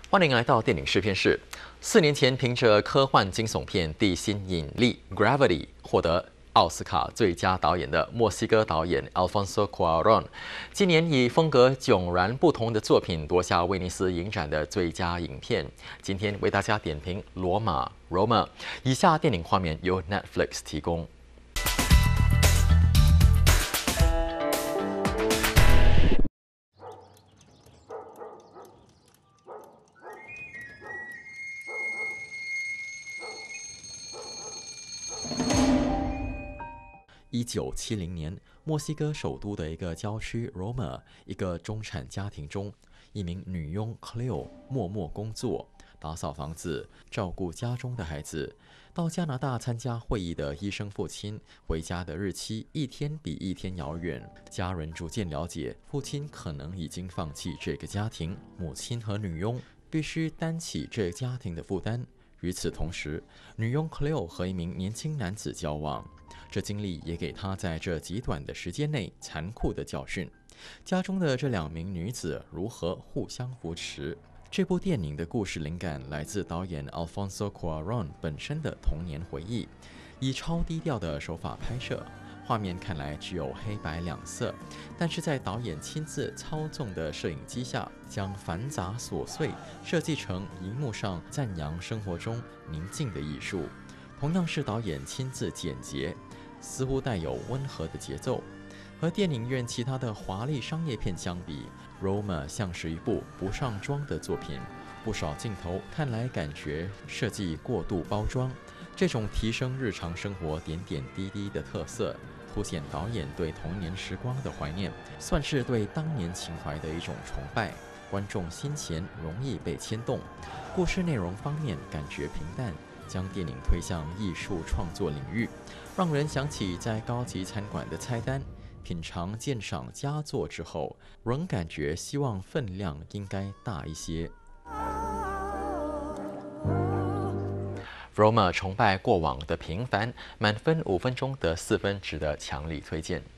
欢迎来到电影试片室。4年前，凭着科幻惊悚片《地心引力》（Gravity） 获得奥斯卡最佳导演的墨西哥导演 Alfonso Cuarón， 今年以风格迥然不同的作品夺下威尼斯影展的最佳影片。今天为大家点评《罗马》（Roma）。以下电影画面由 Netflix 提供。1970年，墨西哥首都的一个郊区 Roma， 一个中产家庭中，一名女佣 Cleo 默默工作，打扫房子，照顾家中的孩子。到加拿大参加会议的医生父亲，回家的日期一天比一天遥远。家人逐渐了解，父亲可能已经放弃这个家庭，母亲和女佣必须担起这家庭的负担。与此同时，女佣 Cleo 和一名年轻男子交往。这经历也给他在这极短的时间内残酷的教训。家中的这2名女子如何互相扶持？这部电影的故事灵感来自导演 Alfonso Cuarón 本身的童年回忆，以超低调的手法拍摄，画面看来只有黑白2色，但是在导演亲自操纵的摄影机下，将繁杂琐碎设计成荧幕上赞扬生活中宁静的艺术。同样是导演亲自剪辑，似乎带有温和的节奏。和电影院其他的华丽商业片相比，《Roma》像是一部不上妆的作品，不少镜头看来感觉设计过度包装。这种提升日常生活点点滴滴的特色，凸显导演对童年时光的怀念，算是对当年情怀的一种崇拜。观众先前容易被牵动，故事内容方面感觉平淡，将电影推向艺术创作领域，让人想起在高级餐馆的菜单，品尝鉴赏佳作之后，仍感觉希望分量应该大一些。Roma 崇拜过往的平凡，满分5分钟得4分，值得强力推荐。